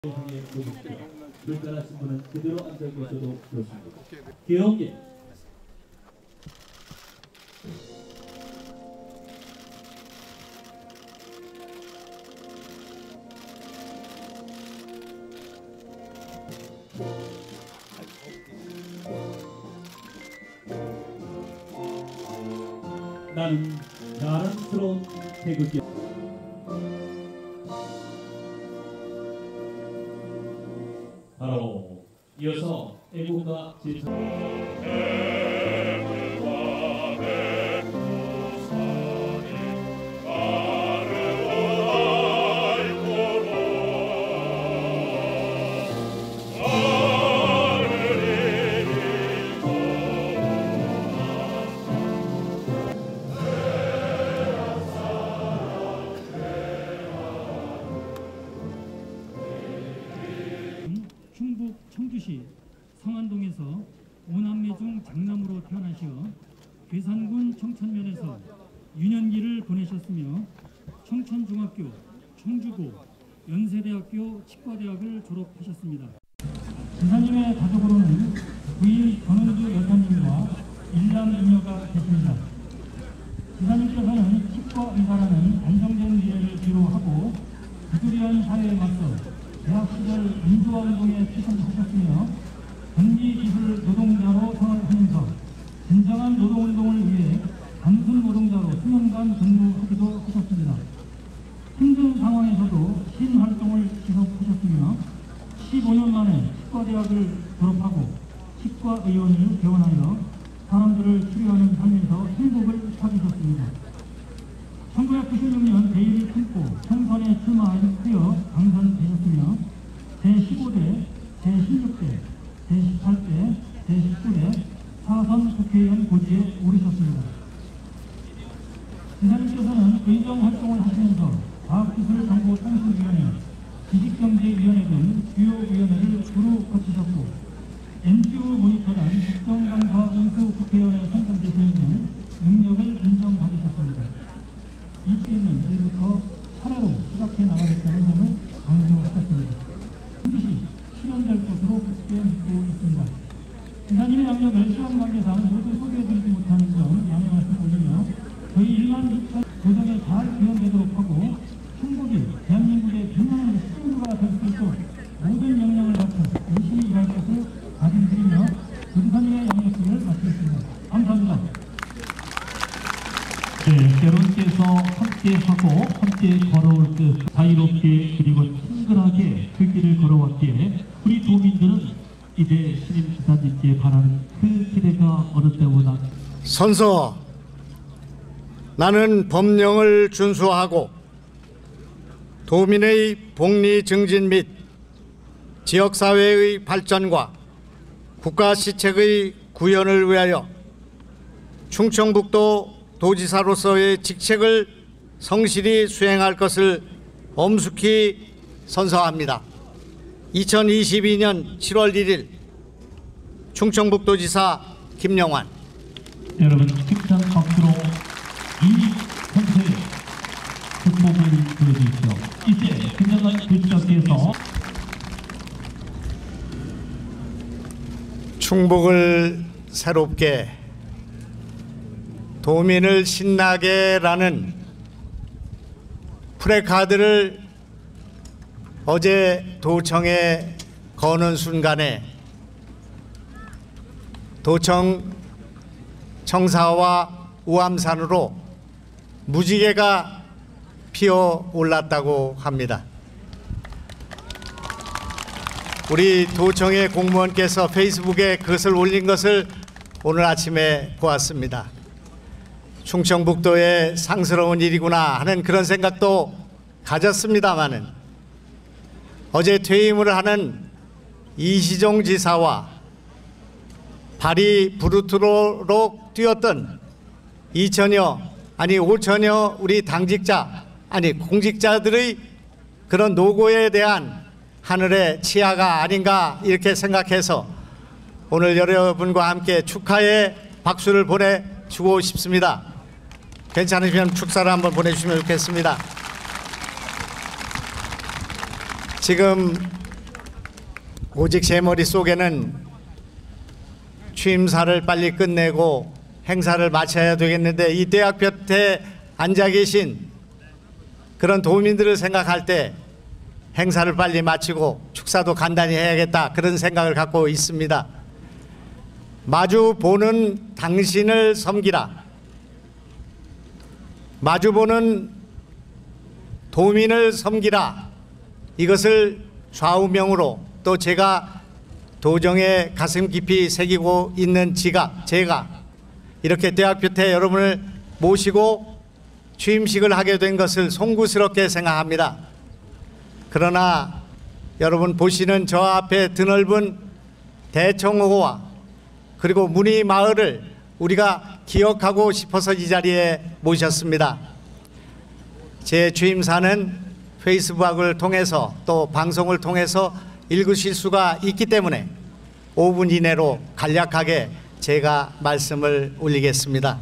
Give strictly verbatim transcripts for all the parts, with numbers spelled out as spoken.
향해 오십시오. 불편하신 분은 그대로 앉아 계셔도 좋습니다. 기억에 나는 자랑스러운 태극기 바로 이어서 애국가 제사 충북 청주시 성안동에서 오남매 중 장남으로 태어나시어 괴산군 청천면에서 유년기를 보내셨으며 청천중학교, 청주고, 연세대학교 치과대학을 졸업하셨습니다. 지사님의 가족으로는 부인 전은주 여사님과 일남 이녀가 계십니다. 지사님께서는 치과 의사라는 안정된 미래를 뒤로하고 부두리한 사회에 맞서 대학 시절 민주화 운동에 출전하셨으며 전기기술 노동자로 생활하면서 진정한 노동운동을 위해 단순 노동자로 수년간 근무하기도 하셨습니다. 힘든 상황에서도 신활동을 지속하셨으며 십오 년 만에 치과대학을 졸업하고 치과의원을 개원하여 사람들을 치료하는 삶에서 행복을 찾으셨습니다. 천구백구십육 년 대의를 품고 총선에 출마하여 당선되셨으며 제십오 대, 제십육 대, 제십팔 대, 제십구 대 사선 국회의원 고지에 오르셨습니다. 지사님께서는 의정활동을 하시면서 과학기술정보통신위원회, 지식경제위원회 등 주요 위원회를 두루 거치셨고 엠씨오 모니터단 국정감사 운수 국회의원에 선정되시는 등 능력을 인정받으셨습니다. 이 때는 이제부터 차례로 시작해 나가겠다는 점을 강조하셨습니다. 반드시 실현될 것으로 굳게 믿고 있습니다. 지사님의 양력을 시간 관계상 모두 소개해드리지 못하는 점 양해 말씀드리며 저희 일만 이천 도정에 잘 구현되도록 하고 충북이 대한민국의 빛나는 시민구가 될 수 있도록 모든 역량을 갖춰 열심히 일할 것을 다짐드리며 지사님의 양력을 마치겠습니다. 감사합니다. 네, 여러분께서 함께하고 함께 걸어올 때 자유롭게 그리고 친근하게 그 길을 걸어왔기에 우리 도민들은 이제 신임 지사님께 바라는 그 기대가 어느 때보다 선서 나는 법령을 준수하고 도민의 복리 증진 및 지역사회의 발전과 국가시책의 구현을 위하여 충청북도 도지사로서의 직책을 성실히 수행할 것을 엄숙히 선서합니다. 이천이십이 년 칠월 일일 충청북도지사 김영환. 여러분 특단 박수로 이 선수의 축복을 보여주십시오. 이제 김영환 도지사께서 충북을 새롭게 도민을 신나게라는 프래카드를 어제 도청에 거는 순간에 도청 청사와 우암산으로 무지개가 피어 올랐다고 합니다. 우리 도청의 공무원께서 페이스북에 그것을 올린 것을 오늘 아침에 보았습니다. 충청북도의 상스러운 일이구나 하는 그런 생각도 가졌습니다마는 어제 퇴임을 하는 이시종 지사와 발이 부르트로록 뛰었던 이천여 아니 오천여 우리 당직자 아니 공직자들의 그런 노고에 대한 하늘의 치하가 아닌가 이렇게 생각해서 오늘 여러분과 함께 축하의 박수를 보내주고 싶습니다. 괜찮으시면 축사를 한번 보내주시면 좋겠습니다. 지금 오직 제 머릿속에는 취임사를 빨리 끝내고 행사를 마쳐야 되겠는데 이 대학 곁에 앉아 계신 그런 도민들을 생각할 때 행사를 빨리 마치고 축사도 간단히 해야겠다 그런 생각을 갖고 있습니다. 마주 보는 당신을 섬기라. 마주 보는 도민을 섬기라. 이것을 좌우명으로 또 제가 도정에 가슴 깊이 새기고 있는 지가 제가 이렇게 대학 곁에 여러분을 모시고 취임식을 하게 된 것을 송구스럽게 생각합니다. 그러나 여러분 보시는 저 앞에 드넓은 대청호와 그리고 문희 마을을 우리가 기억하고 싶어서 이 자리에 모셨습니다. 제 취임사는 페이스북을 통해서 또 방송을 통해서 읽으실 수가 있기 때문에 오 분 이내로 간략하게 제가 말씀을 올리겠습니다.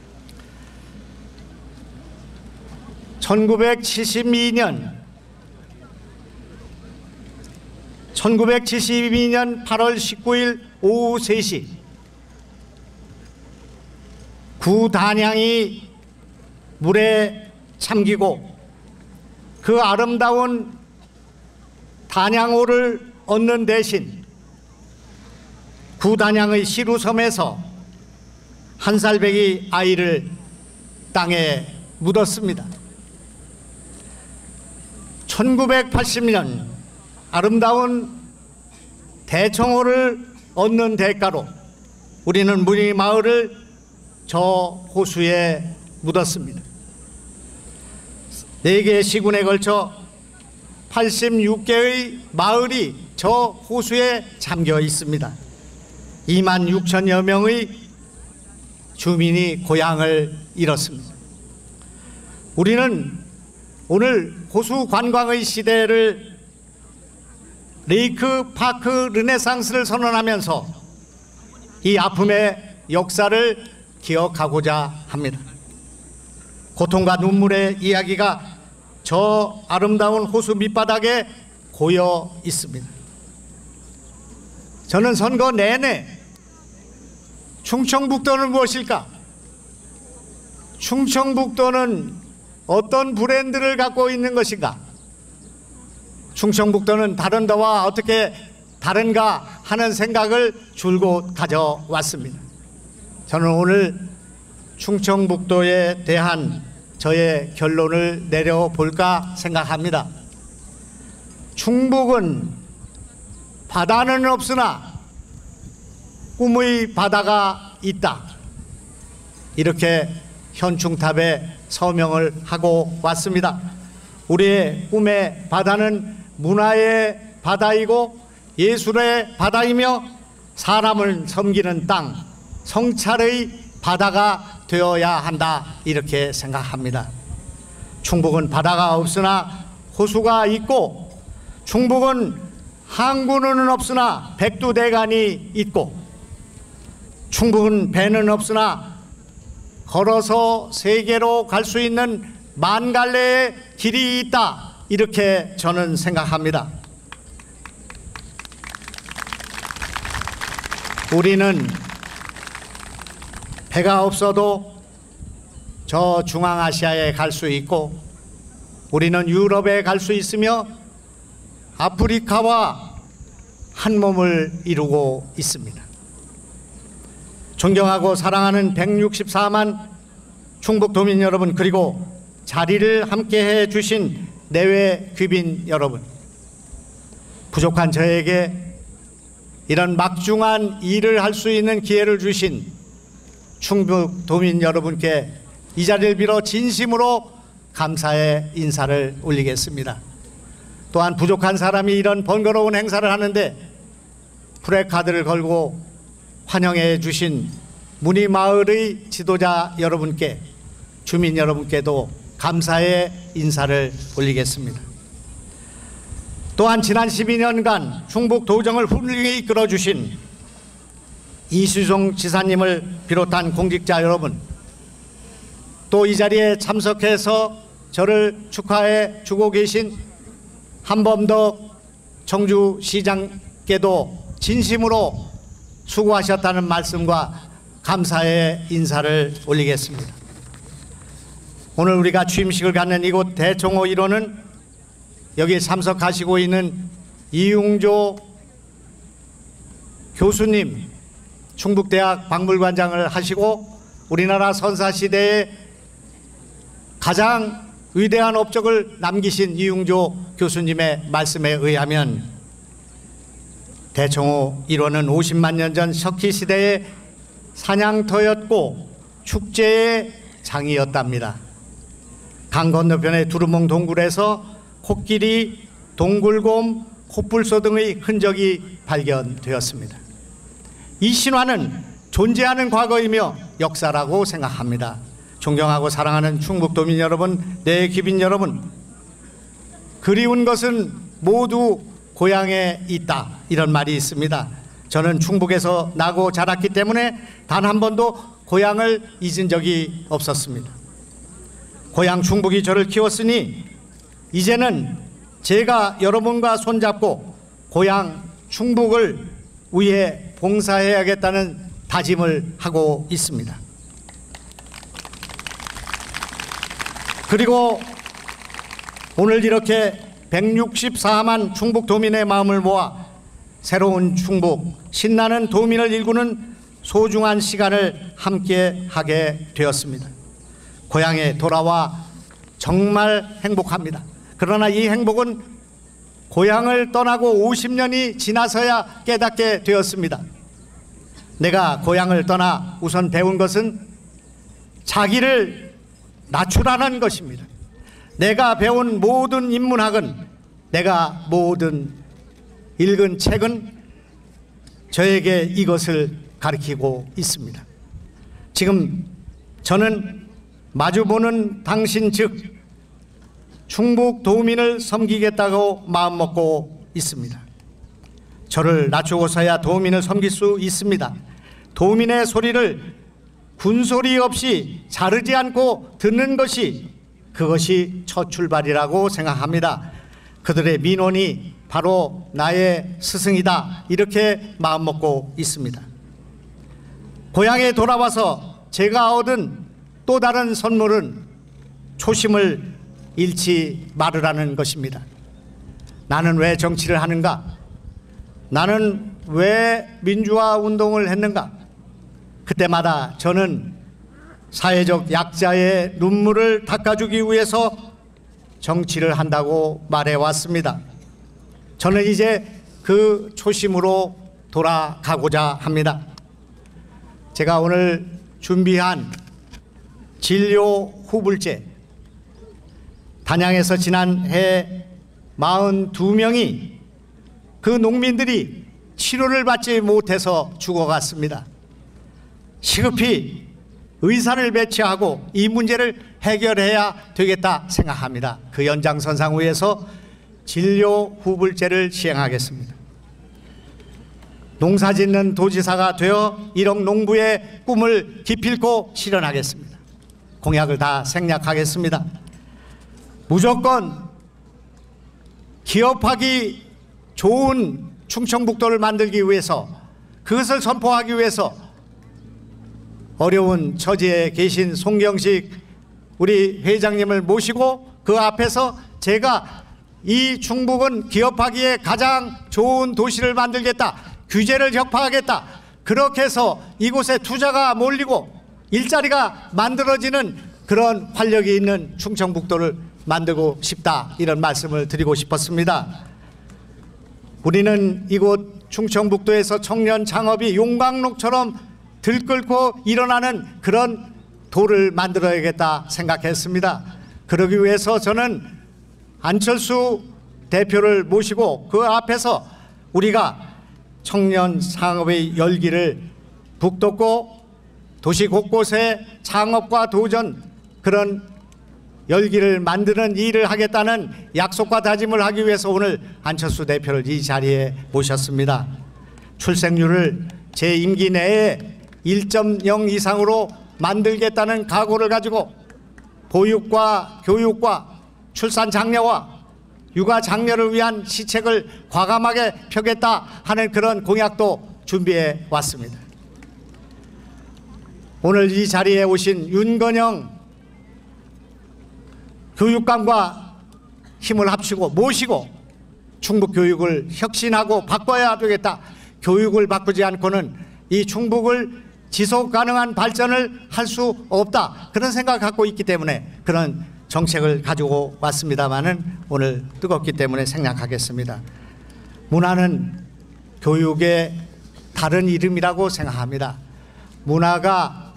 천구백칠십이 년 천구백칠십이 년 팔월 십구일 오후 세 시 구 단양이 물에 잠기고 그 아름다운 단양호를 얻는 대신 구 단양의 시루섬에서 한 살배기 아이를 땅에 묻었습니다. 천구백팔십 년 아름다운 대청호를 얻는 대가로 우리는 문희 마을을 저 호수에 묻었습니다. 네 개의 시군에 걸쳐 팔십육 개의 마을이 저 호수에 잠겨 있습니다. 이만 육천여 명의 주민이 고향을 잃었습니다. 우리는 오늘 호수 관광의 시대를 레이크 파크 르네상스를 선언하면서 이 아픔의 역사를 기억하고자 합니다. 고통과 눈물의 이야기가 저 아름다운 호수 밑바닥에 고여 있습니다. 저는 선거 내내 충청북도는 무엇일까? 충청북도는 어떤 브랜드를 갖고 있는 것인가? 충청북도는 다른 데와 어떻게 다른가 하는 생각을 줄곧 가져왔습니다. 저는 오늘 충청북도에 대한 저의 결론을 내려볼까 생각합니다. 충북은 바다는 없으나 꿈의 바다가 있다. 이렇게 현충탑에 서명을 하고 왔습니다. 우리의 꿈의 바다는 문화의 바다이고 예술의 바다이며 사람을 섬기는 땅, 성찰의 바다가 되어야 한다 이렇게 생각합니다. 충북은 바다가 없으나 호수가 있고 충북은 항구는 없으나 백두대간이 있고 충북은 배는 없으나 걸어서 세계로 갈 수 있는 만 갈래의 길이 있다 이렇게 저는 생각합니다. 우리는 배가 없어도 저 중앙아시아에 갈 수 있고 우리는 유럽에 갈 수 있으며 아프리카와 한 몸을 이루고 있습니다. 존경하고 사랑하는 백육십사만 충북도민 여러분, 그리고 자리를 함께해 주신 내외 귀빈 여러분, 부족한 저에게 이런 막중한 일을 할 수 있는 기회를 주신 충북도민 여러분께 이 자리를 빌어 진심으로 감사의 인사를 올리겠습니다. 또한 부족한 사람이 이런 번거로운 행사를 하는데 프레카드를 걸고 환영해 주신 문희 마을의 지도자 여러분께, 주민 여러분께도 감사의 인사를 올리겠습니다. 또한 지난 십이 년간 충북 도정을 훌륭히 이끌어 주신 이수종 지사님을 비롯한 공직자 여러분, 또 이 자리에 참석해서 저를 축하해 주고 계신 한범덕 청주시장 고맙게도 진심으로 수고하셨다는 말씀과 감사의 인사를 올리겠습니다. 오늘 우리가 취임식을 갖는 이곳 대청호 일 호는 여기 참석하시고 있는 이용조 교수님, 충북대학 박물관장을 하시고 우리나라 선사시대에 가장 위대한 업적을 남기신 이용조 교수님의 말씀에 의하면 대청호 일 호는 오십만 년 전 석기시대의 사냥터였고 축제의 장이었답니다. 강 건너편의 두루몽 동굴에서 코끼리, 동굴곰, 코뿔소 등의 흔적이 발견되었습니다. 이 신화는 존재하는 과거이며 역사라고 생각합니다. 존경하고 사랑하는 충북도민 여러분, 내 귀빈 여러분, 그리운 것은 모두 고향에 있다, 이런 말이 있습니다. 저는 충북에서 나고 자랐기 때문에 단 한 번도 고향을 잊은 적이 없었습니다. 고향 충북이 저를 키웠으니 이제는 제가 여러분과 손잡고 고향 충북을 위해 봉사해야겠다는 다짐을 하고 있습니다. 그리고 오늘 이렇게 백육십사만 충북도민의 마음을 모아 새로운 충북, 신나는 도민을 일구는 소중한 시간을 함께 하게 되었습니다. 고향에 돌아와 정말 행복합니다. 그러나 이 행복은 고향을 떠나고 오십 년이 지나서야 깨닫게 되었습니다. 내가 고향을 떠나 우선 배운 것은 자기를 낮추라는 것입니다. 내가 배운 모든 인문학은, 내가 모든 읽은 책은 저에게 이것을 가르치고 있습니다. 지금 저는 마주보는 당신 즉 충북 도민을 섬기겠다고 마음먹고 있습니다. 저를 낮추고서야 도민을 섬길 수 있습니다. 도민의 소리를 군소리 없이 자르지 않고 듣는 것이, 그것이 첫 출발이라고 생각합니다. 그들의 민원이 바로 나의 스승이다, 이렇게 마음먹고 있습니다. 고향에 돌아와서 제가 얻은 또 다른 선물은 초심을 잃지 말으라는 것입니다. 나는 왜 정치를 하는가? 나는 왜 민주화 운동을 했는가? 그때마다 저는 사회적 약자의 눈물을 닦아주기 위해서 정치를 한다고 말해왔습니다. 저는 이제 그 초심으로 돌아가고자 합니다. 제가 오늘 준비한 진료 후불제, 단양에서 지난해 사십이 명이 그 농민들이 치료를 받지 못해서 죽어갔습니다. 시급히 의사를 배치하고 이 문제를 해결해야 되겠다 생각합니다. 그 연장선상 위에서 진료 후불제를 시행하겠습니다. 농사짓는 도지사가 되어 일억 농부의 꿈을 기필코 실현하겠습니다. 공약을 다 생략하겠습니다. 무조건 기업하기 좋은 충청북도를 만들기 위해서, 그것을 선포하기 위해서 어려운 처지에 계신 송경식 우리 회장님을 모시고 그 앞에서 제가 이 충북은 기업하기에 가장 좋은 도시를 만들겠다, 규제를 격파하겠다, 그렇게 해서 이곳에 투자가 몰리고 일자리가 만들어지는 그런 활력이 있는 충청북도를 만들고 싶다, 이런 말씀을 드리고 싶었습니다. 우리는 이곳 충청북도에서 청년 창업이 용광록처럼 들끓고 일어나는 그런 도를 만들어야겠다 생각했습니다. 그러기 위해서 저는 안철수 대표를 모시고 그 앞에서 우리가 청년 창업의 열기를 북돋고 도시 곳곳에 창업과 도전, 그런 열기를 만드는 일을 하겠다는 약속과 다짐을 하기 위해서 오늘 안철수 대표를 이 자리에 모셨습니다. 출생률을 제 임기 내에 일 점 영 이상으로 만들겠다는 각오를 가지고 보육과 교육과 출산 장려와 육아 장려를 위한 시책을 과감하게 펴겠다 하는 그런 공약도 준비해 왔습니다. 오늘 이 자리에 오신 윤건영 교육감과 힘을 합치고 모시고 충북 교육을 혁신하고 바꿔야 되겠다. 교육을 바꾸지 않고는 이 충북을 지속 가능한 발전을 할 수 없다. 그런 생각을 갖고 있기 때문에 그런 정책을 가지고 왔습니다마는 오늘 뜨겁기 때문에 생략하겠습니다. 문화는 교육의 다른 이름이라고 생각합니다. 문화가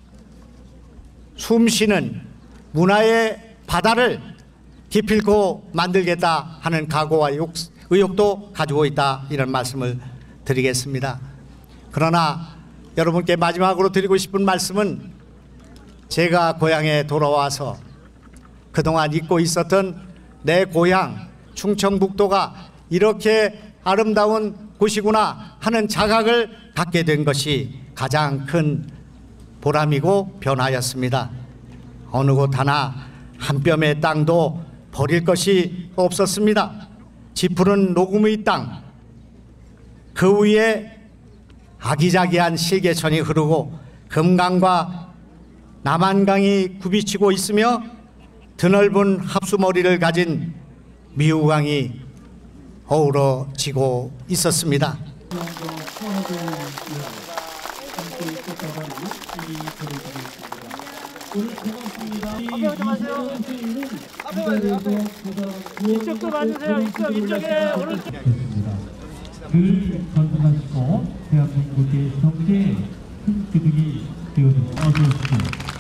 숨쉬는 문화의 바다를 기필코 만들겠다 하는 각오와 의욕도 가지고 있다, 이런 말씀을 드리겠습니다. 그러나 여러분께 마지막으로 드리고 싶은 말씀은 제가 고향에 돌아와서 그동안 잊고 있었던 내 고향 충청북도가 이렇게 아름다운 곳이구나 하는 자각을 갖게 된 것이 가장 큰 보람이고 변화였습니다. 어느 곳 하나 한 뼘의 땅도 버릴 것이 없었습니다. 짙푸른 녹음의 땅, 그 위에 아기자기한 실개천이 흐르고 금강과 남한강이 굽이치고 있으며 드넓은 합수머리를 가진 미우강이 어우러지고 있었습니다. 이쪽도 봐주세요. 이쪽, 이쪽에 오른쪽. 늘 전승하시고 대한민국의 경제에 큰 기둥이 되어주신 어서 오십시오.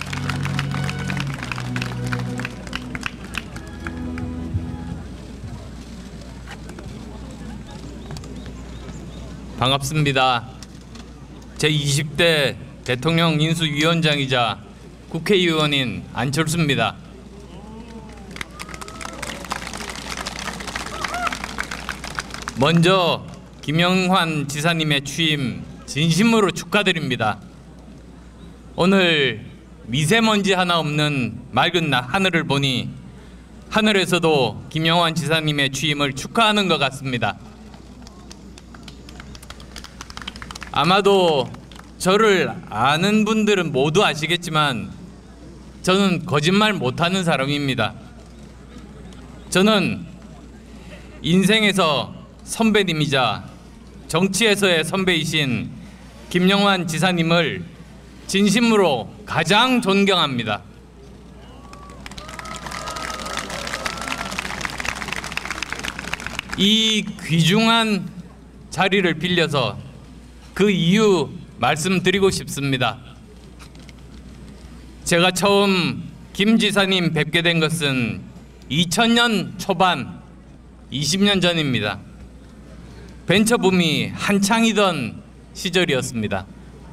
반갑습니다. 제이십 대 대통령 인수위원장이자 국회의원인 안철수입니다. 먼저 김영환 지사님의 취임 진심으로 축하드립니다. 오늘 미세먼지 하나 없는 맑은 하늘을 보니 하늘에서도 김영환 지사님의 취임을 축하하는 것 같습니다. 아마도 저를 아는 분들은 모두 아시겠지만 저는 거짓말 못하는 사람입니다. 저는 인생에서 선배님이자 정치에서의 선배이신 김영환 지사님을 진심으로 가장 존경합니다. 이 귀중한 자리를 빌려서 그 이유 말씀드리고 싶습니다. 제가 처음 김 지사님 뵙게 된 것은 이천 년 초반, 이십 년 전입니다. 벤처붐이 한창이던 시절이었습니다.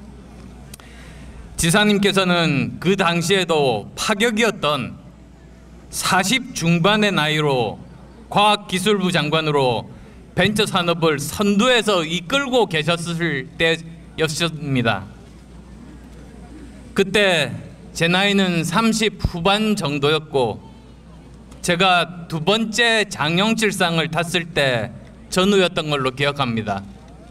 지사님께서는 그 당시에도 파격이었던 사십 중반의 나이로 과학기술부 장관으로 벤처 산업을 선두에서 이끌고 계셨을 때였습니다. 그때 제 나이는 삼십 후반 정도였고 제가 두 번째 장영칠상을 탔을 때 전후였던 걸로 기억합니다.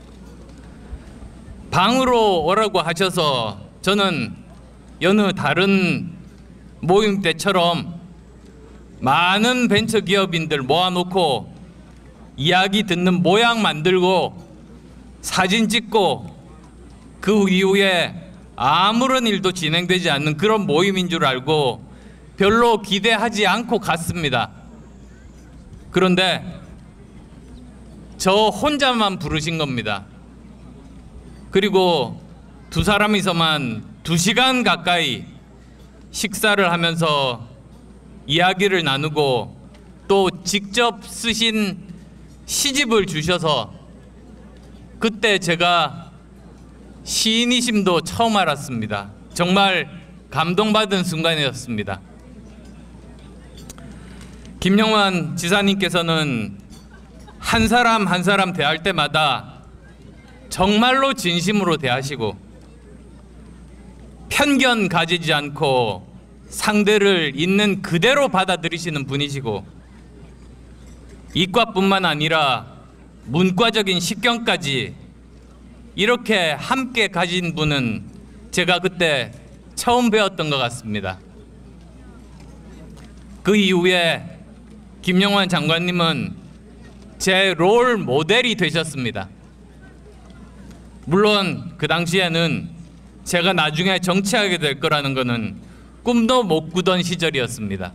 방으로 오라고 하셔서 저는 여느 다른 모임 때처럼 많은 벤처기업인들 모아놓고 이야기 듣는 모양 만들고 사진 찍고 그 이후에 아무런 일도 진행되지 않는 그런 모임인 줄 알고 별로 기대하지 않고 갔습니다. 그런데 저 혼자만 부르신 겁니다. 그리고 두 사람이서만 두 시간 가까이 식사를 하면서 이야기를 나누고 또 직접 쓰신 시집을 주셔서 그때 제가 시인이심도 처음 알았습니다. 정말 감동받은 순간이었습니다. 김영환 지사님께서는 한 사람 한 사람 대할 때마다 정말로 진심으로 대하시고 편견 가지지 않고 상대를 있는 그대로 받아들이시는 분이시고 이과뿐만 아니라 문과적인 식견까지 이렇게 함께 가진 분은 제가 그때 처음 배웠던 것 같습니다. 그 이후에 김영환 장관님은 제 롤 모델이 되셨습니다. 물론 그 당시에는 제가 나중에 정치하게 될 거라는 것은 꿈도 못 꾸던 시절이었습니다.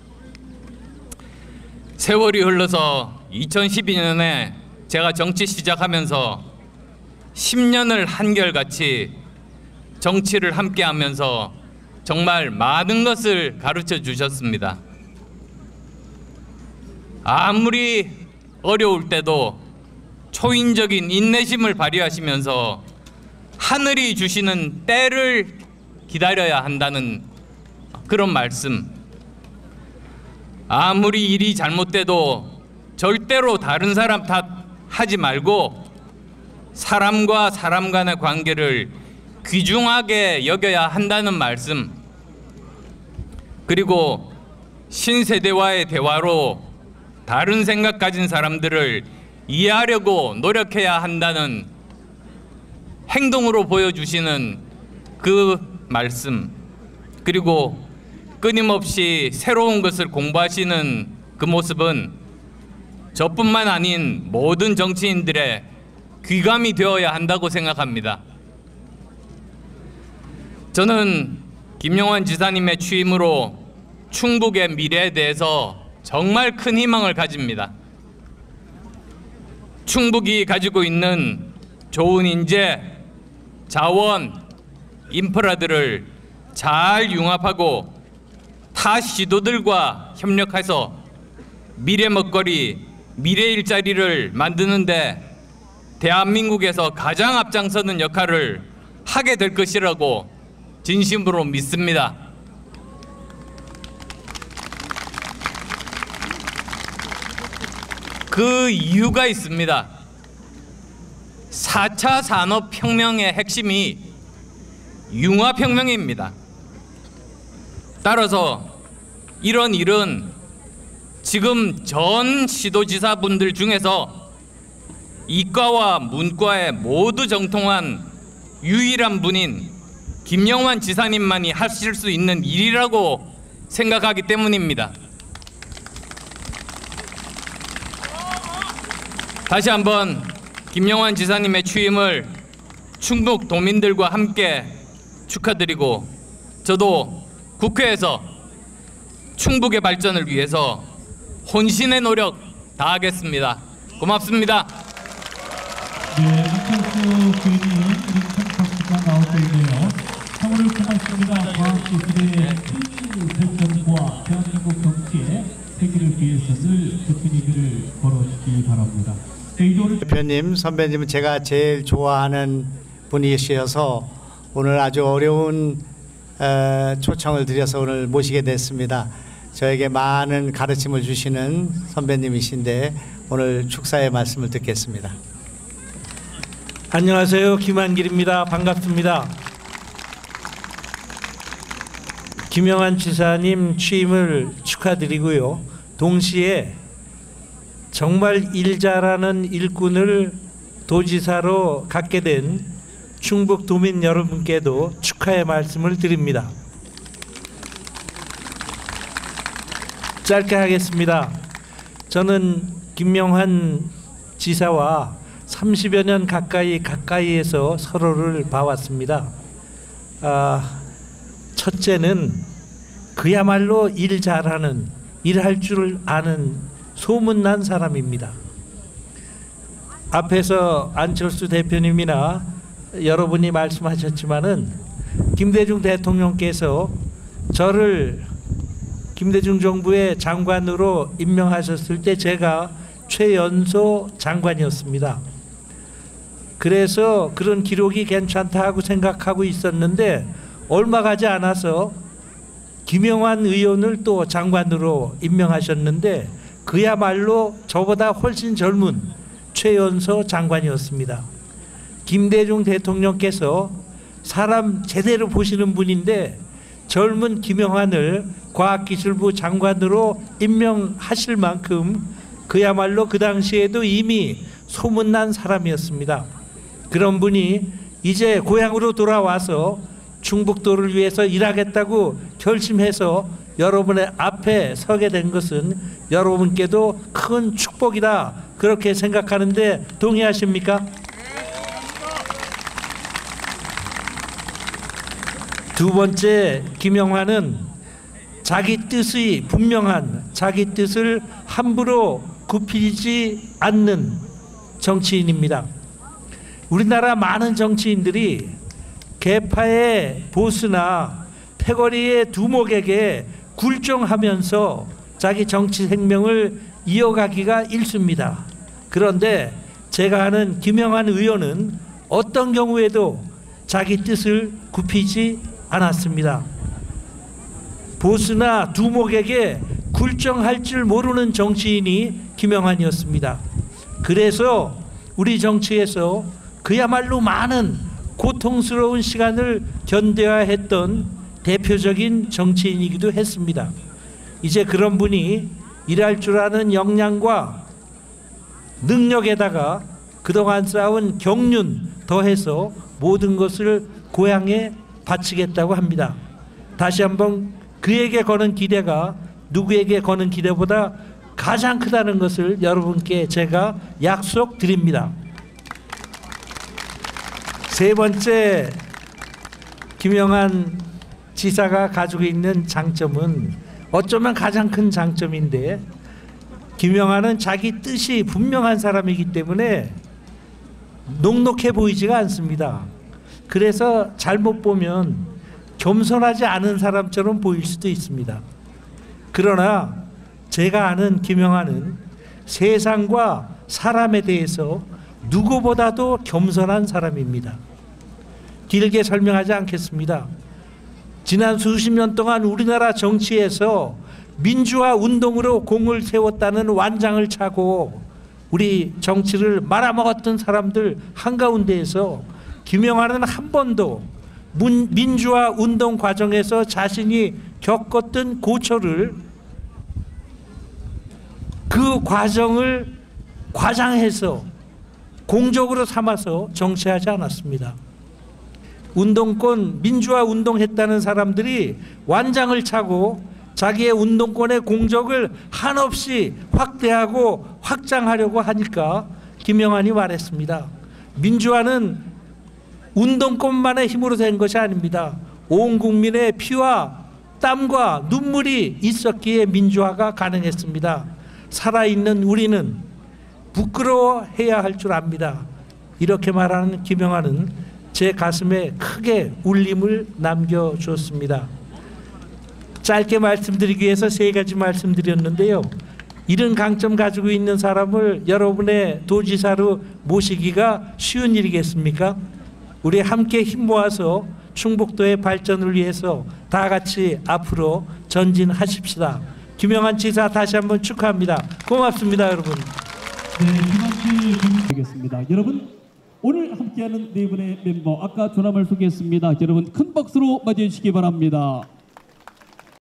세월이 흘러서 이천십이 년에 제가 정치 시작하면서 십 년을 한결같이 정치를 함께 하면서 정말 많은 것을 가르쳐 주셨습니다. 아무리 어려울 때도 초인적인 인내심을 발휘하시면서 하늘이 주시는 때를 기다려야 한다는 그런 말씀. 아무리 일이 잘못돼도 절대로 다른 사람 탓하지 말고 사람과 사람 간의 관계를 귀중하게 여겨야 한다는 말씀. 그리고 신세대와의 대화로 다른 생각 가진 사람들을 이해하려고 노력해야 한다는 행동으로 보여주시는 그 말씀. 그리고 끊임없이 새로운 것을 공부하시는 그 모습은 저뿐만 아닌 모든 정치인들의 귀감이 되어야 한다고 생각합니다. 저는 김영환 지사님의 취임으로 충북의 미래에 대해서 정말 큰 희망을 가집니다. 충북이 가지고 있는 좋은 인재, 자원, 인프라들을 잘 융합하고 타 시도들과 협력해서 미래 먹거리, 미래 일자리를 만드는데 대한민국에서 가장 앞장서는 역할을 하게 될 것이라고 진심으로 믿습니다. 그 이유가 있습니다. 사 차 산업혁명의 핵심이 융합혁명입니다. 따라서 이런 일은 지금 전 시도지사분들 중에서 이과와 문과에 모두 정통한 유일한 분인 김영환 지사님만이 하실 수 있는 일이라고 생각하기 때문입니다. 다시 한번 김영환 지사님의 취임을 충북 도민들과 함께 축하드리고 저도 국회에서 충북의 발전을 위해서 혼신의 노력 다하겠습니다. 고맙습니다. 네, 이철수 교수님 우리 박수가 나오고 있네요. 상호를 고맙습니다. 과학기술의 발전과 대한민국 정치의 세기를 위해서 늘 든든히 길을 걸어주시기 바랍니다. 대표님, 선배님은 제가 제일 좋아하는 분이셔서 오늘 아주 어려운 어, 초청을 드려서 오늘 모시게 됐습니다. 저에게 많은 가르침을 주시는 선배님이신데 오늘 축사의 말씀을 듣겠습니다. 안녕하세요. 김한길입니다. 반갑습니다. 김영환 지사님 취임을 축하드리고요. 동시에 정말 일 잘하는 일꾼을 도지사로 갖게 된 충북 도민 여러분께도 축하의 말씀을 드립니다. 짧게 하겠습니다. 저는 김영환 지사와 삼십여 년 가까이 가까이에서 서로를 봐왔습니다. 아, 첫째는 그야말로 일 잘하는, 일할 줄 아는 소문난 사람입니다. 앞에서 안철수 대표님이나 여러분이 말씀하셨지만은 김대중 대통령께서 저를 김대중 정부의 장관으로 임명하셨을 때 제가 최연소 장관이었습니다. 그래서 그런 기록이 괜찮다고 생각하고 있었는데 얼마 가지 않아서 김영환 의원을 또 장관으로 임명하셨는데 그야말로 저보다 훨씬 젊은 최연소 장관이었습니다. 김대중 대통령께서 사람 제대로 보시는 분인데 젊은 김영환을 과학기술부 장관으로 임명하실 만큼 그야말로 그 당시에도 이미 소문난 사람이었습니다. 그런 분이 이제 고향으로 돌아와서 충북도를 위해서 일하겠다고 결심해서 여러분의 앞에 서게 된 것은 여러분께도 큰 축복이다, 그렇게 생각하는데 동의하십니까? 두 번째, 김영환은 자기 뜻이 분명한, 자기 뜻을 함부로 굽히지 않는 정치인입니다. 우리나라 많은 정치인들이 계파의 보스나 패거리의 두목에게 굴종하면서 자기 정치 생명을 이어가기가 일쑤입니다. 그런데 제가 아는 김영환 의원은 어떤 경우에도 자기 뜻을 굽히지 않았습니다. 보스나 두목에게 굴종할 줄 모르는 정치인이 김영환이었습니다. 그래서 우리 정치에서 그야말로 많은 고통스러운 시간을 견뎌야 했던 대표적인 정치인이기도 했습니다. 이제 그런 분이 일할 줄 아는 역량과 능력에다가 그동안 쌓은 경륜 더해서 모든 것을 고향에 바치겠다고 합니다. 다시 한번 그에게 거는 기대가 누구에게 거는 기대보다 가장 크다는 것을 여러분께 제가 약속드립니다. 세 번째, 김영환 지사가 가지고 있는 장점은 어쩌면 가장 큰 장점인데, 김영환은 자기 뜻이 분명한 사람이기 때문에 녹록해 보이지가 않습니다. 그래서 잘못 보면 겸손하지 않은 사람처럼 보일 수도 있습니다. 그러나 제가 아는 김영환은 세상과 사람에 대해서 누구보다도 겸손한 사람입니다. 길게 설명하지 않겠습니다. 지난 수십 년 동안 우리나라 정치에서 민주화 운동으로 공을 세웠다는 완장을 차고 우리 정치를 말아먹었던 사람들 한가운데에서 김영환은 한 번도 문, 민주화 운동 과정에서 자신이 겪었던 고초를, 그 과정을 과장해서 공적으로 삼아서 정치하지 않았습니다. 운동권, 민주화 운동했다는 사람들이 완장을 차고 자기의 운동권의 공적을 한없이 확대하고 확장하려고 하니까 김영환이 말했습니다. 민주화는 운동권만의 힘으로 된 것이 아닙니다. 온 국민의 피와 땀과 눈물이 있었기에 민주화가 가능했습니다. 살아있는 우리는 부끄러워해야 할 줄 압니다. 이렇게 말하는 김영환은 제 가슴에 크게 울림을 남겨줬습니다. 짧게 말씀드리기 위해서 세 가지 말씀드렸는데요. 이런 강점 가지고 있는 사람을 여러분의 도지사로 모시기가 쉬운 일이겠습니까? 우리 함께 힘 모아서 충북도의 발전을 위해서 다 같이 앞으로 전진하십시다. 김영환 지사 다시 한번 축하합니다. 고맙습니다, 여러분. 네, 김한길 주무시겠습니다. 여러분, 오늘 함께하는 네 분의 멤버, 아까 조남을 소개했습니다. 여러분 큰 박수로 맞이해 주시기 바랍니다.